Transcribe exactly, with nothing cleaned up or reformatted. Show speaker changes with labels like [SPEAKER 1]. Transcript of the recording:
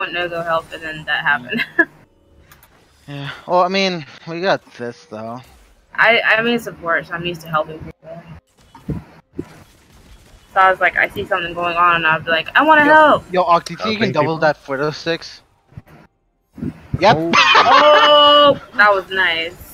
[SPEAKER 1] no go help, and then that happened.
[SPEAKER 2] Yeah. Well, I mean, we got this though.
[SPEAKER 1] I I'm in support, so I'm used to helping people. So I was like, I see something going on, and I'll be like, I want to help.
[SPEAKER 2] Yo, Octi, you
[SPEAKER 3] Helping
[SPEAKER 2] can double
[SPEAKER 3] people?
[SPEAKER 2] that for those six. Yep.
[SPEAKER 3] Oh.
[SPEAKER 1] Oh, that was nice.